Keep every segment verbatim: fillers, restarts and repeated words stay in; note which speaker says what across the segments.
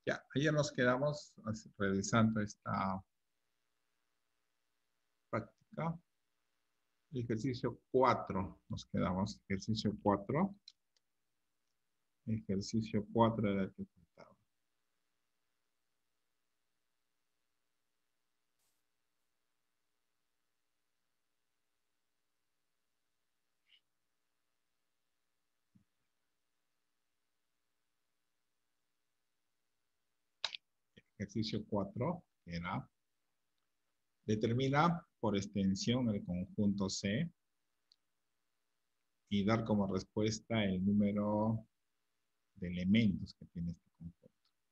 Speaker 1: Ya, ayer nos quedamos así, revisando esta práctica. Ejercicio cuatro, nos quedamos. Ejercicio cuatro. Ejercicio cuatro era el que faltaba. Ejercicio cuatro era: determina por extensión el conjunto C y dar como respuesta el número de elementos que tiene este conjunto.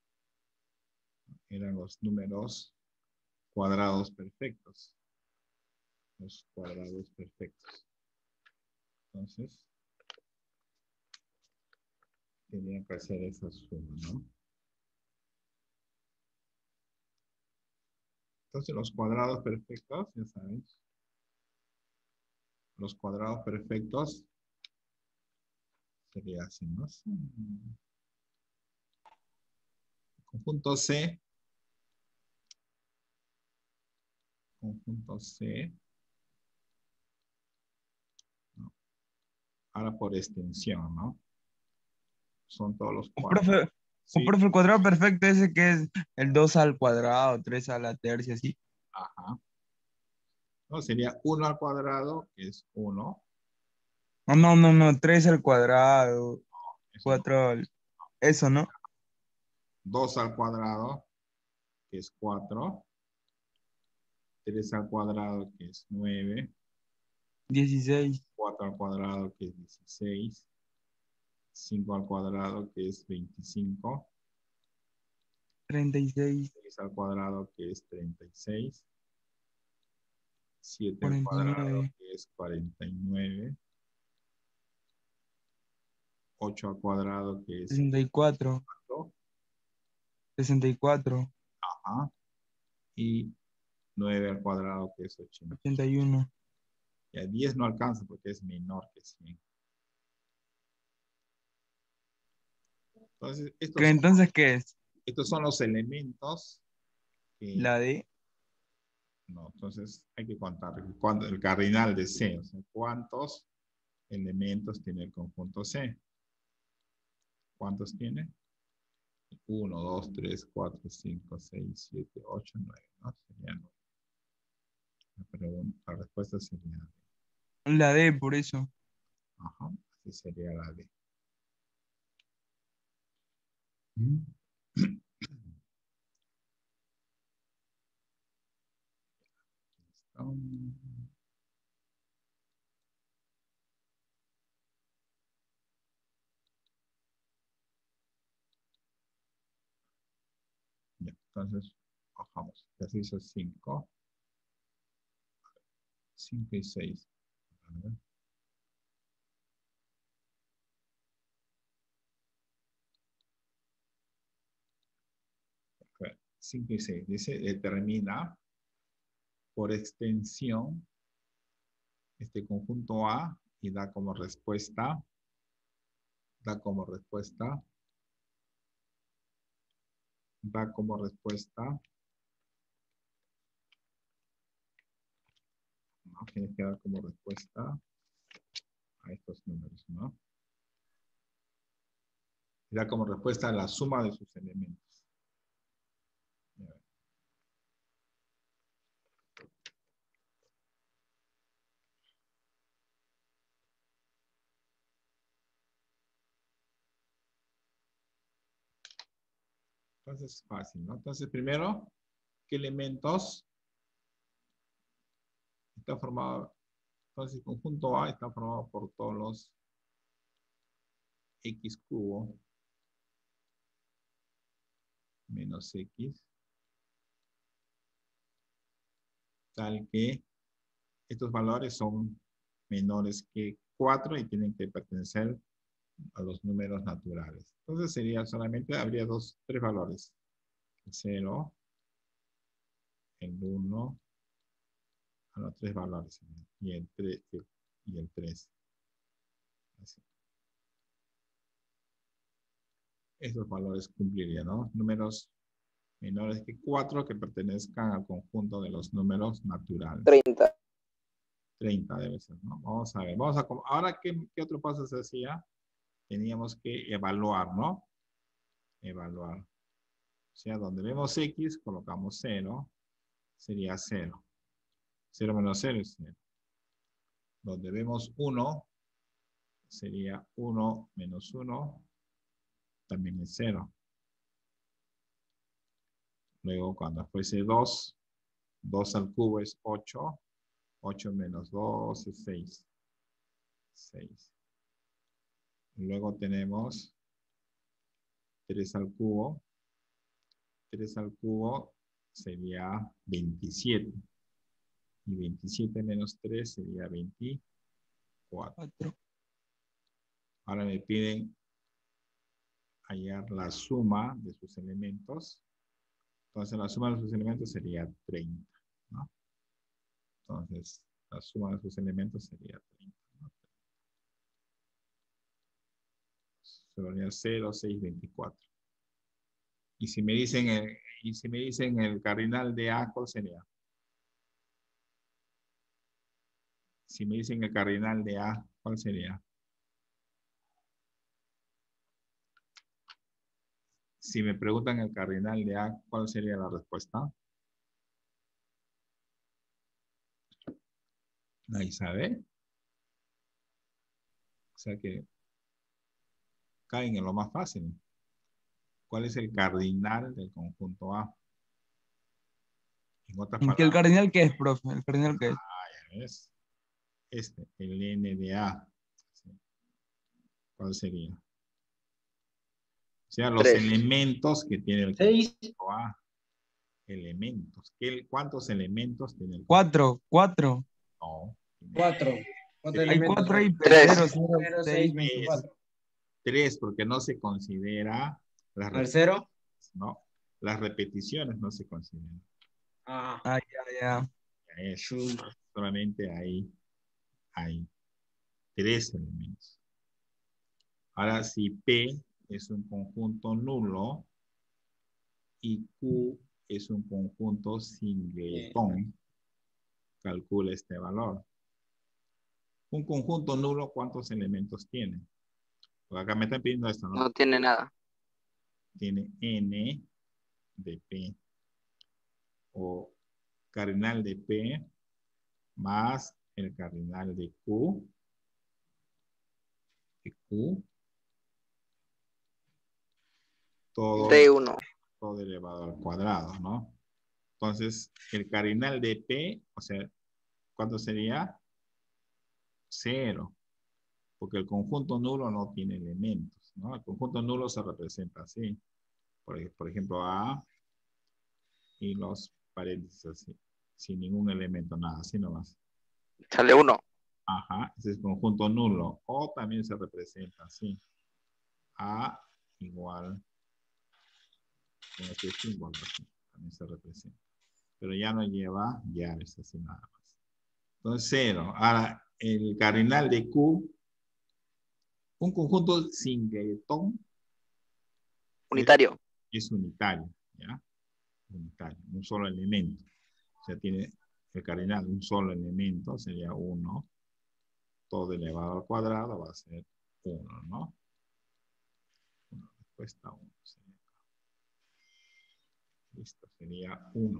Speaker 1: Eran los números cuadrados perfectos. Los cuadrados perfectos. Entonces, tenían que hacer esa suma, ¿no? Entonces, los cuadrados perfectos, ya saben, los cuadrados perfectos sería así, ¿no? Conjunto C, conjunto C, ¿no? Ahora por extensión, ¿no? Son todos los
Speaker 2: Un
Speaker 1: cuadrados.
Speaker 2: profe, un
Speaker 1: Sí,
Speaker 2: profe, el cuadrado perfecto ese que es el dos al cuadrado, tres a la tercia, así.
Speaker 1: ajá. No, sería uno al cuadrado, que es uno.
Speaker 2: No, no, no, no, tres al cuadrado,
Speaker 1: Eso no.
Speaker 2: cuatro al... Eso, ¿no?
Speaker 1: dos al cuadrado, que es cuatro. tres al cuadrado, que es nueve.
Speaker 2: Dieciséis,
Speaker 1: cuatro al cuadrado, que es dieciséis. cinco al cuadrado, que es veinticinco.
Speaker 2: treinta y seis,
Speaker 1: seis al cuadrado, que es treinta y seis. siete al
Speaker 2: cuarenta y
Speaker 1: cuadrado,
Speaker 2: nueve,
Speaker 1: que es cuarenta y nueve. ocho al cuadrado, que es
Speaker 2: sesenta y cuatro,
Speaker 1: cuatro.
Speaker 2: sesenta y cuatro,
Speaker 1: Ajá. Y nueve al cuadrado, que es ochenta.
Speaker 2: ochenta y uno.
Speaker 1: Y a diez no alcanza porque es menor que cien. Entonces,
Speaker 2: ¿Qué,
Speaker 1: estos son,
Speaker 2: entonces qué es?
Speaker 1: estos son los elementos que...
Speaker 2: La de
Speaker 1: No, entonces hay que contar cuánto, el cardinal de C, o sea, cuántos elementos tiene el conjunto C. ¿Cuántos tiene? uno, dos, tres, cuatro, cinco, seis, siete, ocho, nueve, ¿no? Sería nueve. La, pregunta, la respuesta sería D.
Speaker 2: la D, por eso.
Speaker 1: Ajá, así sería la D. Mm. Um, ya, entonces, bajamos. Ejercicio cinco. cinco y seis. cinco y seis. Dice, determina por extensión este conjunto A y da como respuesta, da como respuesta, da como respuesta, ¿no? Tienes que dar como respuesta a estos números, ¿no? Y da como respuesta a la suma de sus elementos. Entonces es fácil, ¿no? Entonces primero, ¿qué elementos está formado? Entonces el conjunto A está formado por todos los X cubo menos X, tal que estos valores son menores que cuatro y tienen que pertenecer a los números naturales. Entonces sería solamente, habría dos, tres valores. El cero, el uno, a los tres valores. Y el tres. Y el tres. Así. Esos valores cumplirían, ¿no? Números menores que cuatro que pertenezcan al conjunto de los números naturales.
Speaker 3: treinta.
Speaker 1: treinta debe ser, ¿no? Vamos a ver. Vamos a, ahora, ¿qué, qué otro paso se hacía? Teníamos que evaluar, ¿no? Evaluar. O sea, donde vemos X, colocamos cero. Sería cero. cero menos cero es cero. Donde vemos uno, sería uno menos uno. También es cero. Luego, cuando fuese dos, dos al cubo es ocho. ocho menos dos es seis. seis. Luego tenemos tres al cubo. tres al cubo sería veintisiete. Y veintisiete menos tres sería veinticuatro. Ahora me piden hallar la suma de sus elementos. Entonces la suma de sus elementos sería treinta, ¿no? Entonces la suma de sus elementos sería treinta, ¿no? Sería cero, seis, veinticuatro. Y si me dicen el, y si me dicen el cardinal de A, ¿cuál sería? Si me dicen el cardinal de A, ¿cuál sería? Si me preguntan el cardinal de A, ¿cuál sería la respuesta? Nadie sabe. O sea que caen en lo más fácil. ¿Cuál es el cardinal del conjunto A? En otras
Speaker 2: ¿El
Speaker 1: palabras.
Speaker 2: cardinal qué es, profe? ¿El cardinal qué es?
Speaker 1: Ah, ya ves. Este, el N de A. ¿Cuál sería? O sea, los
Speaker 3: Tres.
Speaker 1: elementos que tiene el
Speaker 4: Seis.
Speaker 1: conjunto A. Elementos. ¿Qué, ¿Cuántos elementos tiene el conjunto?
Speaker 2: Cuatro, cuatro.
Speaker 1: No.
Speaker 4: Cuatro. Cuatro
Speaker 1: Hay
Speaker 2: Hay
Speaker 4: elementos.
Speaker 2: cuatro ahí,
Speaker 3: Tres.
Speaker 2: cero, cero,
Speaker 4: Cero,
Speaker 2: seis,
Speaker 4: seis,
Speaker 2: veinticuatro.
Speaker 4: veinticuatro.
Speaker 1: Tres, porque no se considera las
Speaker 4: Al
Speaker 1: repeticiones,
Speaker 4: cero.
Speaker 1: ¿no? Las repeticiones no se consideran.
Speaker 4: Ah.
Speaker 2: Ah, ya, ya.
Speaker 1: Ya es, solamente hay, hay tres elementos. Ahora, si P es un conjunto nulo y Q es un conjunto singletón, calcula este valor. Un conjunto nulo, ¿cuántos elementos tiene? Porque acá me están pidiendo esto, ¿no?
Speaker 3: No tiene nada.
Speaker 1: Tiene N de P o cardinal de P más el cardinal de Q, de Q, todo,
Speaker 3: De uno.
Speaker 1: todo elevado al cuadrado, ¿no? Entonces, el cardinal de P, o sea, ¿cuánto sería? Cero, porque el conjunto nulo no tiene elementos, ¿no? El conjunto nulo se representa así. Por, por ejemplo, A y los paréntesis así, sin ningún elemento, nada, así nomás.
Speaker 3: Sale uno.
Speaker 1: Ajá, ese es conjunto nulo. O también se representa así. A igual con este símbolo así. También se representa. Pero ya no lleva llaves así nada más. Entonces cero. Ahora, el cardinal de Q, un conjunto singletón
Speaker 3: Unitario.
Speaker 1: es, es unitario, ¿ya? Unitario, un solo elemento. O sea, tiene el cardinal, un solo elemento, sería uno. Todo elevado al cuadrado va a ser uno, ¿no? Una respuesta uno. Listo, sería uno.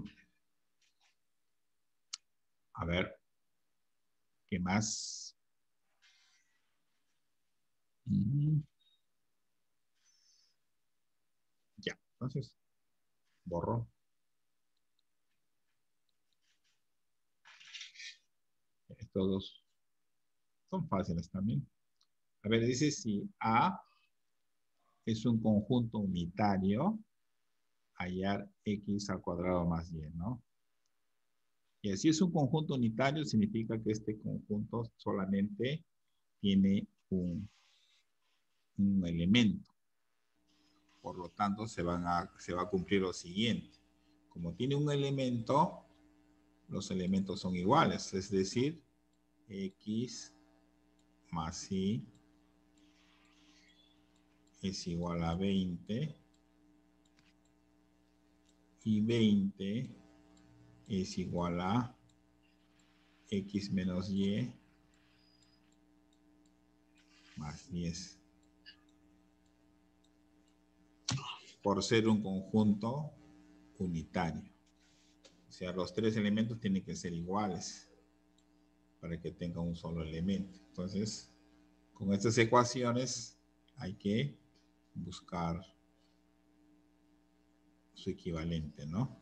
Speaker 1: A ver, ¿qué más? Mm. Ya, entonces, borro. Estos dos son fáciles también. A ver, dice si A es un conjunto unitario, hallar X al cuadrado más Y, ¿no? Y así es un conjunto unitario, significa que este conjunto solamente tiene un, un elemento. Por lo tanto, se, van a, se va a cumplir lo siguiente. Como tiene un elemento, los elementos son iguales, es decir, X más Y es igual a veinte. Y veinte es igual a x menos y más diez. Por ser un conjunto unitario. O sea, los tres elementos tienen que ser iguales para que tenga un solo elemento. Entonces, con estas ecuaciones hay que buscar su equivalente, ¿no?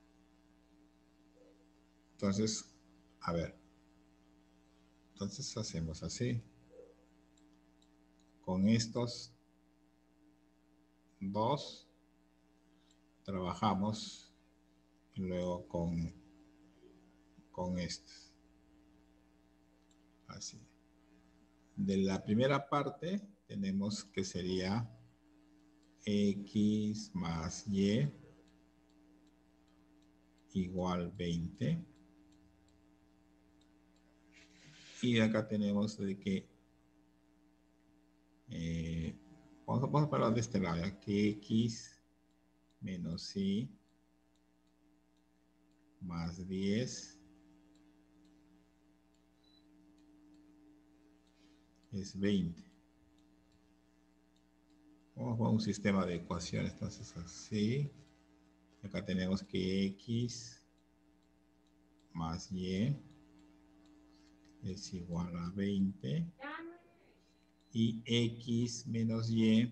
Speaker 1: Entonces, a ver. Entonces hacemos así. Con estos dos trabajamos y luego con, con estos. Así. De la primera parte tenemos que sería x más y igual veinte. Y acá tenemos de que eh, vamos, vamos a parar de este lado, ya que x menos y más diez es veinte. Vamos a un sistema de ecuaciones, entonces así. Acá tenemos que x más y es igual a veinte. Y x menos y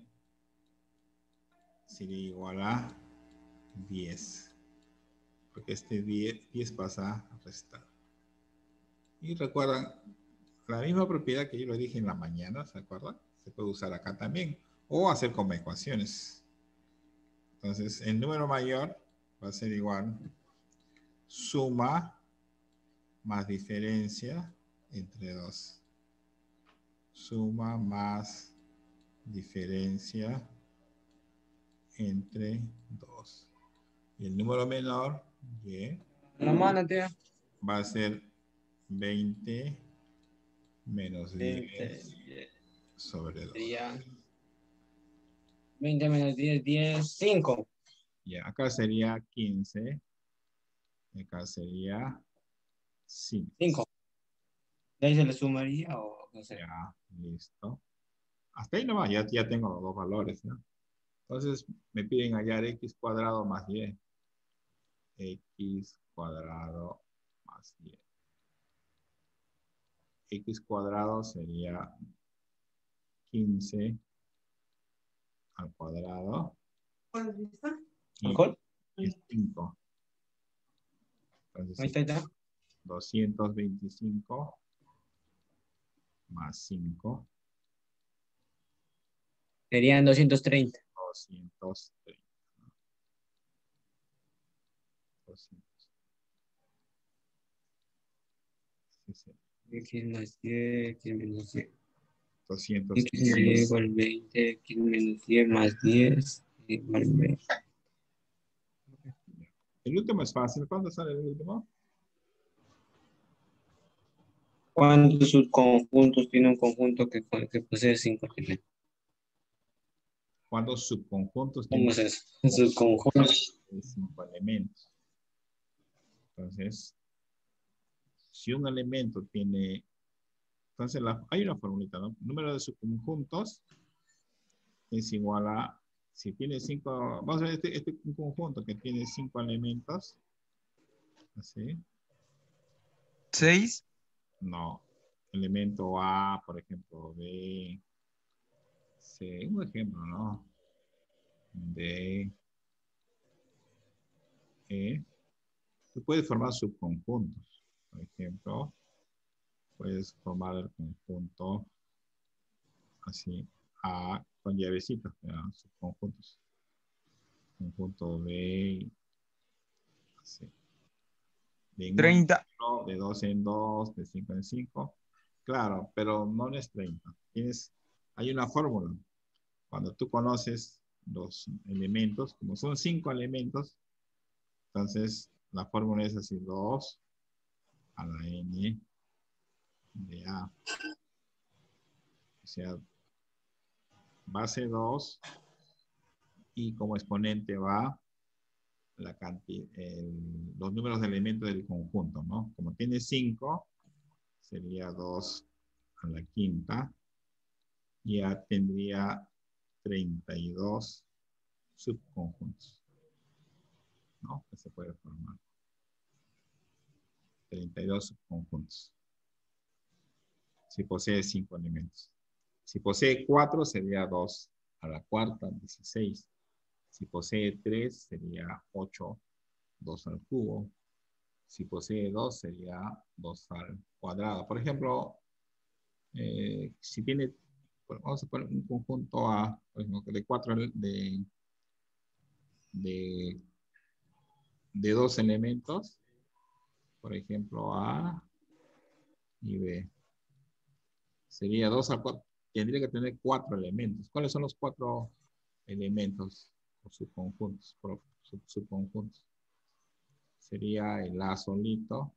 Speaker 1: sería igual a diez. Porque este diez, diez pasa a restar. Y recuerdan, la misma propiedad que yo lo dije en la mañana, ¿se acuerdan? Se puede usar acá también. O hacer como ecuaciones. Entonces, el número mayor va a ser igual suma más diferencia entre dos. Suma más diferencia entre dos. Y el número menor, y,
Speaker 4: La mano, tía.
Speaker 1: va a ser veinte menos diez sobre dos.
Speaker 4: Sería veinte menos diez, diez, cinco.
Speaker 1: Ya, acá sería quince. Acá sería cinco.
Speaker 4: cinco. ¿De ahí se le sumaría o no sé?
Speaker 1: Ya, listo. Hasta ahí nomás, ya, ya tengo los dos valores, ¿no? Entonces me piden hallar x cuadrado más diez. X cuadrado más diez. X cuadrado sería quince al cuadrado. Y
Speaker 4: ¿Alcohol?
Speaker 1: es cinco. Entonces,
Speaker 4: Ahí está, ahí está.
Speaker 1: doscientos veinticinco más cinco.
Speaker 4: Serían doscientos treinta.
Speaker 1: doscientos treinta. doscientos. Sí, sí.
Speaker 4: X más diez, X menos diez.
Speaker 1: doscientos
Speaker 4: X más diez igual veinte, X menos diez más diez igual veinte.
Speaker 1: El último es fácil. ¿Cuándo sale el último?
Speaker 4: ¿Cuántos subconjuntos tiene un conjunto que, que posee cinco elementos?
Speaker 1: ¿Cuántos subconjuntos
Speaker 4: ¿Cómo
Speaker 1: tienen
Speaker 4: es eso? Subconjuntos.
Speaker 1: cinco elementos? Entonces, si un elemento tiene... Entonces, la, hay una formulita, ¿no? Número de subconjuntos es igual a... Si tiene cinco... Vamos a ver este, este un conjunto que tiene cinco elementos. ¿Así?
Speaker 2: seis.
Speaker 1: No. Elemento A, por ejemplo, B, C. Un ejemplo, ¿no? D, E. Tú puedes formar subconjuntos. Por ejemplo, puedes formar el conjunto así, A con llavecitas, subconjuntos. Conjunto B, así. De uno en
Speaker 2: treinta.
Speaker 1: uno, de dos en dos, de cinco en cinco. Claro, pero no es treinta. Tienes, hay una fórmula. Cuando tú conoces los elementos, como son cinco elementos, entonces la fórmula es así, dos a la n de A. O sea, base dos y como exponente va la cantidad, el, los números de elementos del conjunto, ¿no? Como tiene cinco, sería dos a la quinta. Ya tendría treinta y dos subconjuntos, ¿no? Que se puede formar. treinta y dos subconjuntos. Si posee cinco elementos. Si posee cuatro, sería dos a la cuarta, dieciséis. Si posee tres, sería ocho, dos al cubo. Si posee dos, sería dos al cuadrado. Por ejemplo, eh, si tiene, bueno, vamos a poner un conjunto A, por ejemplo, de cuatro, de, de, de dos elementos, por ejemplo, A y B. Sería dos al cuatro, tendría que tener cuatro elementos. ¿Cuáles son los cuatro elementos o subconjuntos? Sub, subconjuntos. Sería el A solito,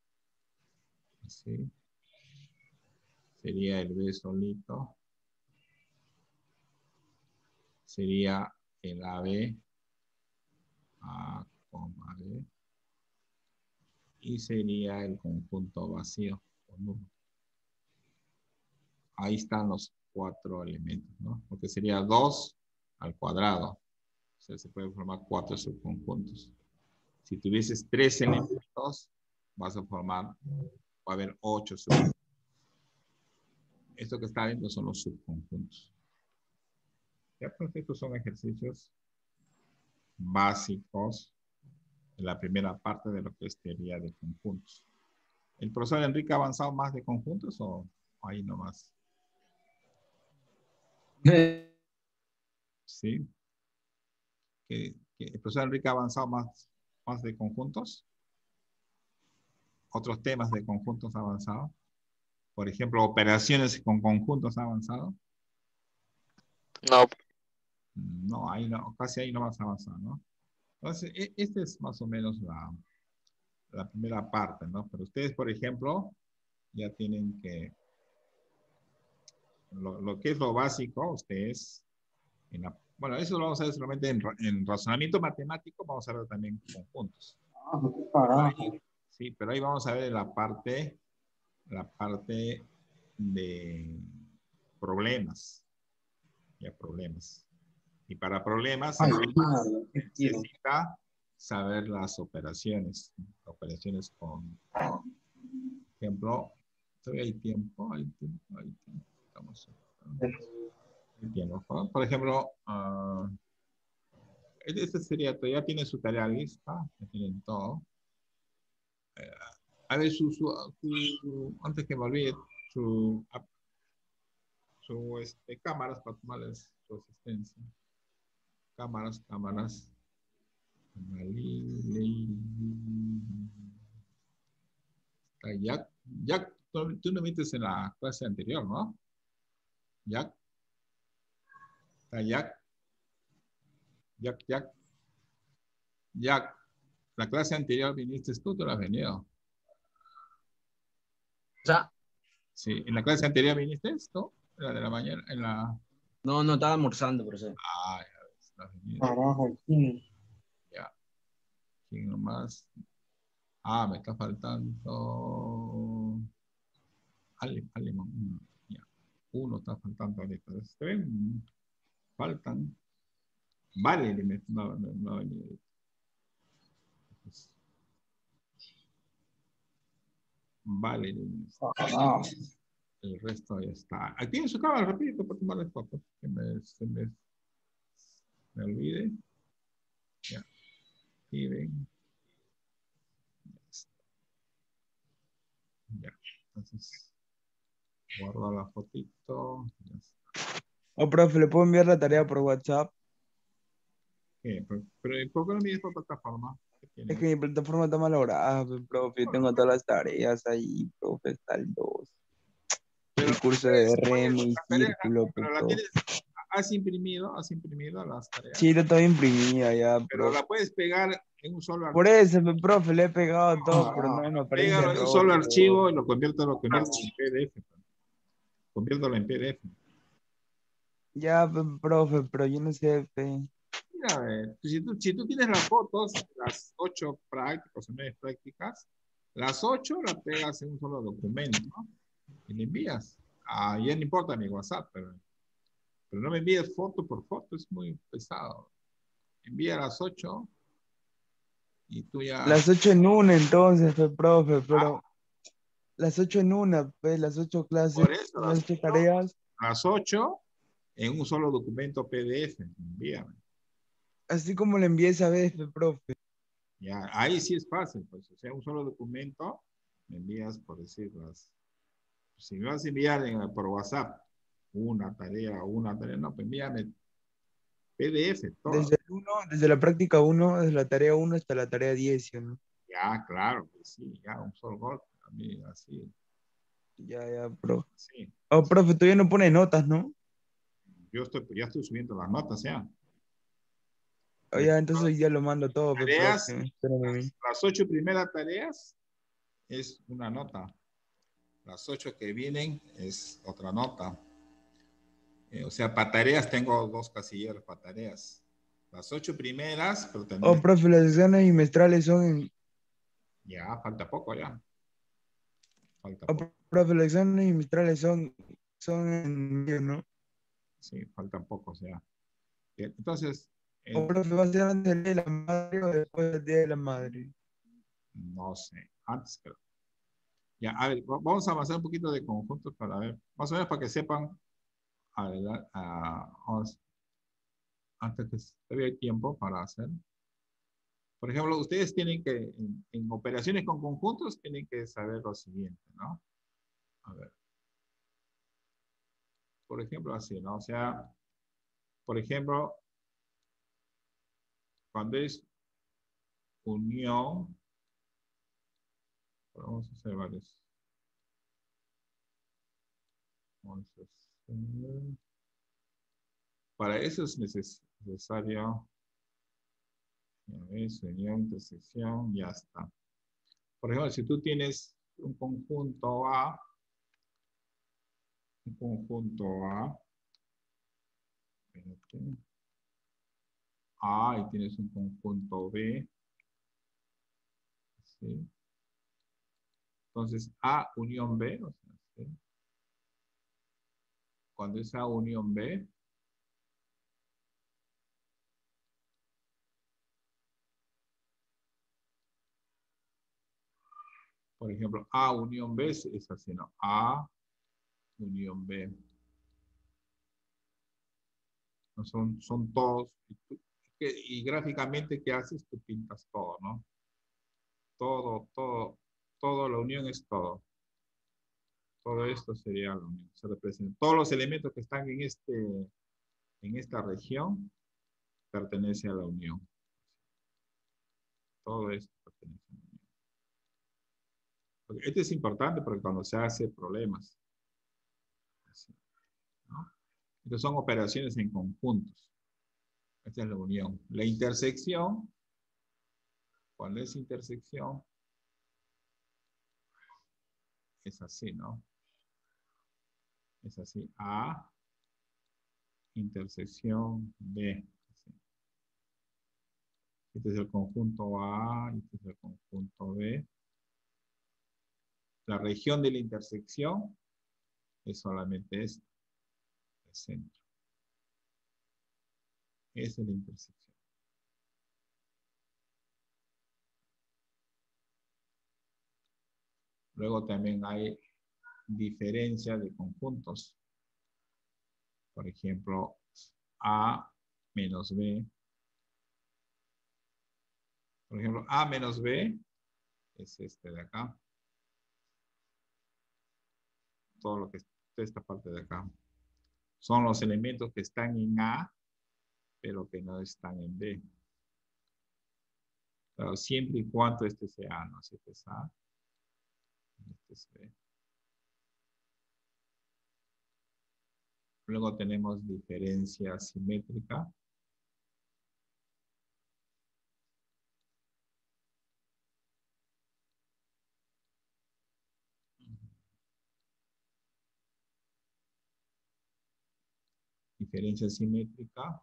Speaker 1: así. Sería el B solito. Sería el A B, A, B. Y sería el conjunto vacío. Ahí están los cuatro elementos, ¿no? Porque sería dos al cuadrado. O sea, se pueden formar cuatro subconjuntos. Si tuvieses tres elementos, vas a formar, va a haber ocho subconjuntos. Esto que está viendo son los subconjuntos. Ya, pues estos son ejercicios básicos de la primera parte de lo que es teoría de conjuntos. ¿El profesor Enrique ha avanzado más de conjuntos o ahí nomás? Sí. ¿Que, que el profesor Enrique ha avanzado más, más de conjuntos? ¿Otros temas de conjuntos ha avanzado? Por ejemplo, operaciones con conjuntos ha avanzado.
Speaker 3: No.
Speaker 1: No, ahí no, casi ahí no vas a avanzar, ¿no? Entonces, e esta es más o menos la, la primera parte, ¿no? Pero ustedes, por ejemplo, ya tienen que, lo, lo que es lo básico, ustedes, en la, bueno, eso lo vamos a ver solamente en, en razonamiento matemático, vamos a ver también conjuntos. Ahí, sí, pero ahí vamos a ver la parte, la parte de problemas. Ya, problemas. Y para problemas
Speaker 4: Ay,
Speaker 1: se necesita saber las operaciones. Operaciones con, por ejemplo, todavía hay tiempo, hay tiempo, hay tiempo. Estamos, hay tiempo. Por ejemplo, uh, este sería, ya tiene su tarea lista, ya tienen todo. Eh, a ver, su, su, su, antes que me olvide, su, su este, cámaras para tomarles su asistencia. Cámaras, cámaras. Jack, Jack, tú, tú no metes en la clase anterior, ¿no? Jack. Jack. Jack, Jack. Jack. La clase anterior viniste tú, tú la has venido.
Speaker 5: Ya.
Speaker 1: Sí, en la clase anterior viniste tú, la de la mañana, en la...
Speaker 5: No, no estaba almorzando, profesor.
Speaker 1: Ah, ya ves, la has venido.
Speaker 4: Carajo, ¿quién?
Speaker 1: Ya. ¿Quién nomás? Ah, me está faltando... Ale, Alemán. Ya. Uno está faltando ahorita. ¿Ustedes faltan? Vale, no, no, no ha venido. Vale,
Speaker 4: Ah,
Speaker 1: el resto ya está. Activen su cámara rapidito para tomarles fotos. Que me, se me, me olvide. Ya. Activen. Ya. Entonces, guardo la fotito. Ya está.
Speaker 2: Oh, profe, ¿le puedo enviar la tarea por WhatsApp?
Speaker 1: ¿Qué? Pero, pero ¿por qué no me dices por plataforma?
Speaker 2: Es que mi plataforma está malograda, pues, profe. Yo tengo todas las tareas ahí, profe, está el dos.
Speaker 1: Pero,
Speaker 2: El curso de R M y
Speaker 1: las tareas,
Speaker 2: círculo, pues,
Speaker 1: pero la
Speaker 2: profe.
Speaker 1: tienes, has imprimido, has imprimido las tareas.
Speaker 2: Sí, lo tengo imprimida ya,
Speaker 1: Pero
Speaker 2: profe.
Speaker 1: la puedes pegar en un solo
Speaker 2: Por
Speaker 1: archivo.
Speaker 2: eso, pues, profe, le he pegado todo, pero no me aparece
Speaker 1: Pégalo en un
Speaker 2: error,
Speaker 1: solo
Speaker 2: profe.
Speaker 1: archivo y lo convierto, lo convierto en P D F. Conviértelo en P D F.
Speaker 2: Ya, pe, profe, pero yo no sé, pe.
Speaker 1: Mira, a ver, si tú, si tú tienes las fotos, las ocho prácticas o nueve prácticas, las ocho las pegas en un solo documento, ¿no? Y le envías. Ah, ya no importa mi WhatsApp, pero, pero no me envíes foto por foto, es muy pesado. Envía las ocho y tú ya...
Speaker 2: Las ocho en una entonces, pe, profe,
Speaker 1: Ah,
Speaker 2: pero las ocho en una, pe, las ocho clases,
Speaker 1: por eso,
Speaker 2: las
Speaker 1: las
Speaker 2: ocho
Speaker 1: ocho,
Speaker 2: tareas,
Speaker 1: las ocho en un solo documento P D F, envíame.
Speaker 2: así como le envié esa vez, pe, profe.
Speaker 1: Ya, ahí sí es fácil, pues, o sea, un solo documento, me envías, por decir, las, si me vas a enviar en- por WhatsApp una tarea o una tarea, no, pues envíame P D F, todo.
Speaker 2: Desde el uno, desde la práctica uno, desde la tarea uno hasta la tarea diez, ¿sí o no?
Speaker 1: Ya, claro, pues sí, ya, un solo golpe, a mí, así,
Speaker 2: Ya, ya, profe.
Speaker 1: así.
Speaker 2: Oh, profe, todavía no pone notas, ¿no?
Speaker 1: Yo estoy, ya estoy subiendo las notas, ya.
Speaker 2: Oh,
Speaker 1: Por
Speaker 2: ya,
Speaker 1: ejemplo,
Speaker 2: entonces hoy día lo mando todo, pe,
Speaker 1: tareas,
Speaker 2: profe. Espérame a mí.
Speaker 1: las, las ocho primeras tareas es una nota. Las ocho que vienen es otra nota. Eh, o sea, para tareas tengo dos casilleros para tareas. Las ocho primeras, pero
Speaker 2: Oh,
Speaker 1: tenés...
Speaker 2: profe, las exámenes bimestrales son en...
Speaker 1: Ya, falta poco ya. Falta
Speaker 2: Oh,
Speaker 1: poco.
Speaker 2: profe, los exámenes bimestrales son, son en mayo, ¿no?
Speaker 1: Sí, faltan pocos ya. Bien, entonces,
Speaker 2: Oh,
Speaker 1: eh,
Speaker 2: profe, ¿va a ser antes del Día de la Madre o después del Día de la Madre?
Speaker 1: no sé, antes creo. Ya, a ver, va- vamos a avanzar un poquito de conjuntos para ver, más o menos para que sepan, a ver, a- vamos, antes que todavía hay tiempo para hacer. Por ejemplo, ustedes tienen que, en, en operaciones con conjuntos, tienen que saber lo siguiente, ¿no? A ver, por ejemplo, así, ¿no? O sea, por ejemplo, cuando es unión, vamos a hacer varios. Vamos a hacer- para eso es neces- necesario, ya ves, unión, intersección, ya está. Por ejemplo, si tú tienes un conjunto A, un conjunto A, espérate, A y tienes un conjunto B, ¿sí? Entonces, A unión B, o sea, ¿sí? Cuando es A unión B, por ejemplo, A unión B es, es así, ¿no? A unión B. ¿No? Son, son todos. Y, tú- que- y gráficamente, ¿qué haces? Tú pintas todo, ¿no? Todo, todo, todo, la unión es todo. Todo esto sería la unión. Se representa. Todos los elementos que están en, este, en esta región pertenece a la unión. Todo esto pertenece a la unión. Porque este es importante porque cuando se hace problemas, así, ¿no? Estas son operaciones en conjuntos. Esta es la unión. La intersección, cuando es intersección, es así, ¿no? Es así. A, intersección B. Así. Este es el conjunto A, este es el conjunto B. La región de la intersección es solamente esta, el centro. Esa es la intersección. Luego también hay diferencia de conjuntos. Por ejemplo, A menos B. Por ejemplo, A menos B es este de acá. Todo lo que es esta parte de acá. Son los elementos que están en A, pero que no están en B. Pero siempre y cuando este sea A, ¿no? Si este es A, este es B. Luego tenemos diferencia simétrica. diferencia simétrica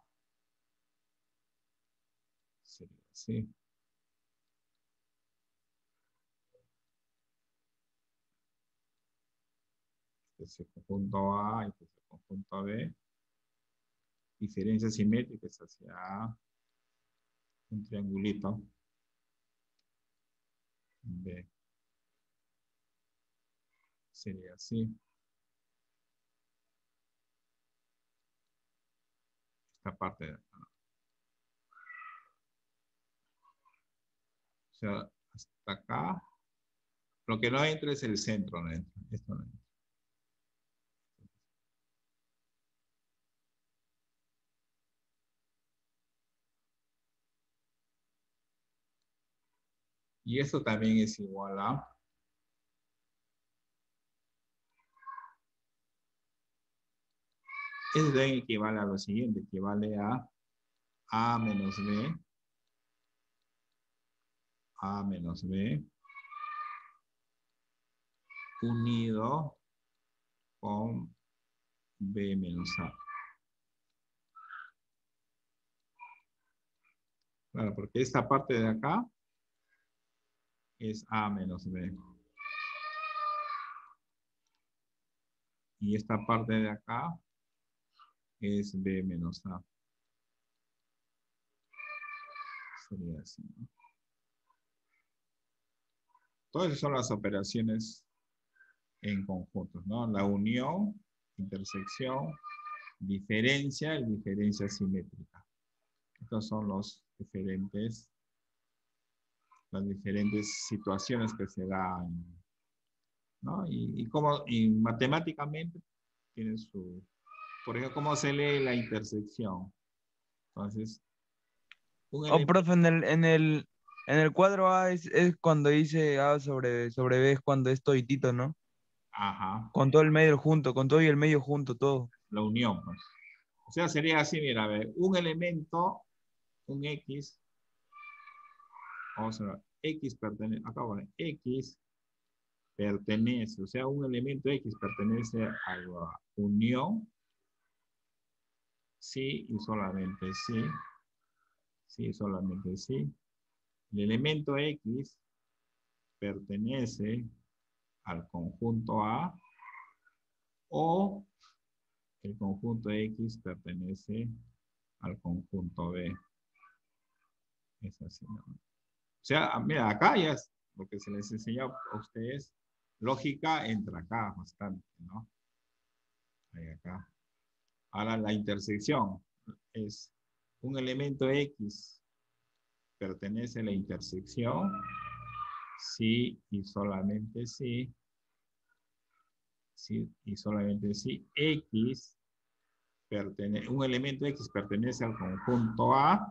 Speaker 1: sería así. Este es el conjunto A, este es el conjunto B. Diferencia simétrica es hacia un triangulito B. Sería así. Esta parte de acá. O sea, hasta acá. Lo que no entra es el centro, no entra. Esto no entra. Y esto también es igual a... Esto también equivale a lo siguiente. Equivale a A menos B. A menos B. Unido con B menos A. Claro, porque esta parte de acá es A menos B. Y esta parte de acá es B menos A. Sería así, ¿no? Todas esas son las operaciones en conjuntos, ¿no? La unión, intersección, diferencia y diferencia simétrica. Estos son los diferentes, las diferentes situaciones que se dan, ¿no? Y, y, como, y matemáticamente tiene su, por ejemplo, ¿cómo se lee la intersección? Entonces, un
Speaker 2: Oh,
Speaker 1: elemento...
Speaker 2: profe, en el, en el, en el cuadro A es, es cuando dice A sobre, sobre B, es cuando es toditito, ¿no?
Speaker 1: Ajá,
Speaker 2: Con todo el medio junto, con todo y el medio junto, todo.
Speaker 1: la unión, pues. O sea, sería así, mira, a ver, un elemento, un X, vamos a ver, X pertenece, acá bueno, X pertenece, o sea, un elemento X pertenece a la unión, sí y solamente sí, sí y solamente sí. El elemento X pertenece al conjunto A o el conjunto X pertenece al conjunto B. Es así, ¿no? O sea, mira, acá ya es lo que se les enseñó a ustedes. Lógica entra acá bastante, ¿no? Ahí acá. Ahora la intersección es un elemento X pertenece a la intersección, sí y solamente sí, sí y solamente sí. X pertenece, un elemento X pertenece al conjunto A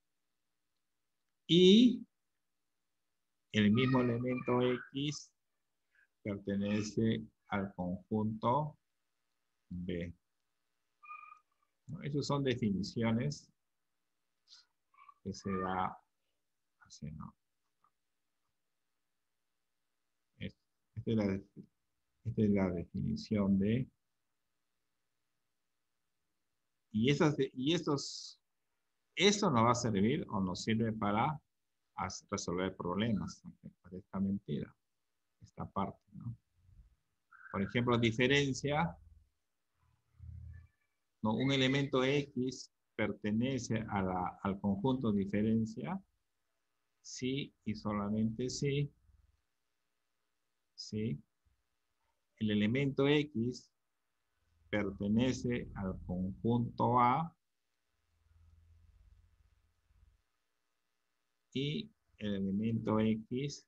Speaker 1: y el mismo elemento X pertenece al conjunto B. ¿No? Esas son definiciones que se da así, ¿no? Esta es la, esta es la definición de... Y, esas, y estos, esto nos va a servir o nos sirve para resolver problemas, aunque parezca mentira, esta parte, ¿no? Por ejemplo, diferencia, ¿no? Un elemento X pertenece a la, al conjunto diferencia, sí y solamente sí, sí. El elemento X pertenece al conjunto A y el elemento X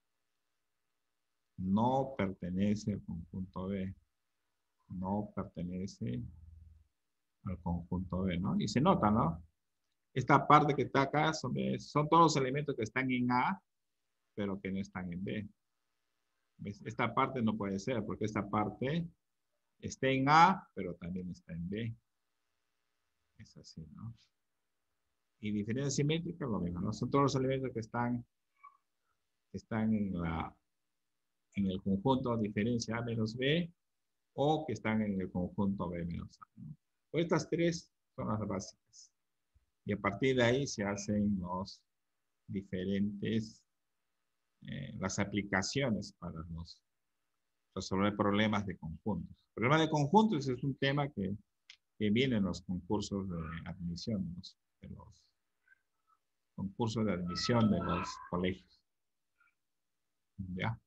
Speaker 1: no pertenece al conjunto B. No pertenece al conjunto B, ¿no? Y se nota, ¿no? Esta parte que está acá son, son todos los elementos que están en A, pero que no están en B. ¿Ves? Esta parte no puede ser, porque esta parte está en A, pero también está en B. Es así, ¿no? Y diferencia simétrica, lo mismo, ¿no? Son todos los elementos que están, que están en, la, en el conjunto diferencia A menos B, o que están en el conjunto B menos A, ¿no? Pues estas tres son las básicas. Y a partir de ahí se hacen los diferentes, eh, las aplicaciones para los, resolver problemas de conjuntos. El problema de conjuntos es un tema que, que viene en los concursos de admisión, de los, de los concursos de admisión de los colegios. ¿Ya?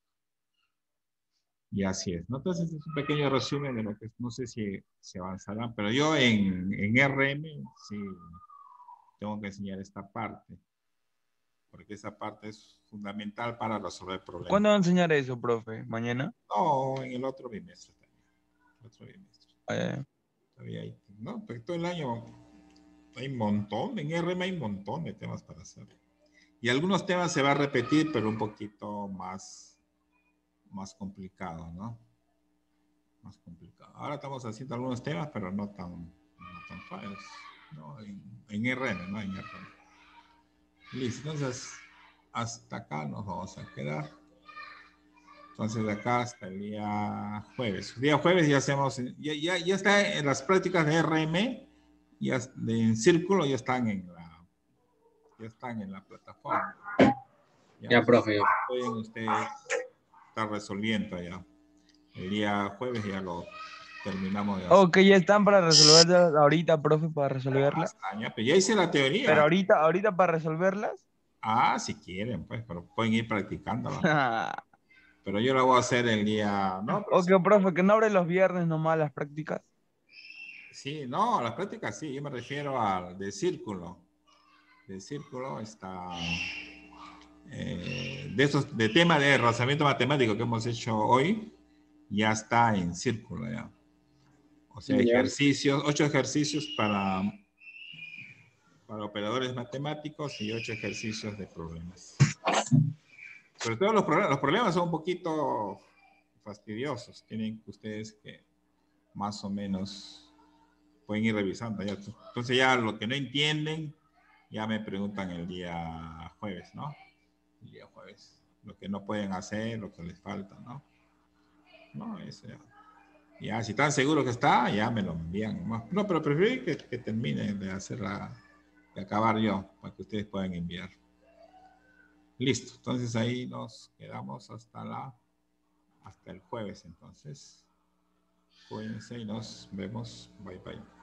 Speaker 1: Y así es, ¿no? Entonces, es un pequeño resumen de lo que no sé si se avanzará, pero yo en, en R M sí tengo que enseñar esta parte, porque esa parte es fundamental para resolver problemas.
Speaker 2: ¿Cuándo va a enseñar eso, profe? ¿Mañana?
Speaker 1: No, en el otro bimestre también. El otro bimestre.
Speaker 2: Ah, ya.
Speaker 1: Todavía hay, no, pero todo el año hay un montón, en R M hay un montón de temas para hacer. Y algunos temas se va a repetir, pero un poquito más, más complicado, ¿no? Más complicado. Ahora estamos haciendo algunos temas, pero no tan, no tan fáciles, ¿no? En, en R M, ¿no? En R M. Listo, entonces, hasta acá nos vamos a quedar. Entonces, de acá hasta el día jueves. El día jueves ya hacemos, ya, ya, ya está en las prácticas de R M, ya de, en círculo, ya están en la, ya están en la plataforma.
Speaker 4: Ya, ya profe. Ya.
Speaker 1: Pueden ustedes estar resolviendo ya. El día jueves ya lo terminamos de hacer.
Speaker 2: Ok, ya están para resolverlas ahorita, profe, para resolverlas.
Speaker 1: Ya, pero ya hice la teoría.
Speaker 2: Pero ahorita, ahorita para resolverlas.
Speaker 1: Ah, si quieren, pues, pero pueden ir practicándola. Pero yo la voy a hacer el día, ¿no?
Speaker 2: Ok, sí, profe, que no abre los viernes nomás las prácticas.
Speaker 1: Sí, no, las prácticas sí, yo me refiero al de círculo. De círculo está, eh, de esos, de tema de razonamiento matemático que hemos hecho hoy, ya está en círculo ya. O sea, ejercicios, ocho ejercicios para, para operadores matemáticos y ocho ejercicios de problemas. Sobre todo los problemas, los problemas son un poquito fastidiosos. Tienen ustedes que más o menos pueden ir revisando. Ya. Entonces ya lo que no entienden, ya me preguntan el día jueves, ¿no? El día jueves. Lo que no pueden hacer, lo que les falta, ¿no? No, eso ya. Ya, si están seguros que está, ya me lo envían. No, pero prefiero que, que termine de hacerla, de acabar yo, para que ustedes puedan enviar. Listo. Entonces ahí nos quedamos hasta la, hasta el jueves, entonces. Cuídense y nos vemos. Bye, bye.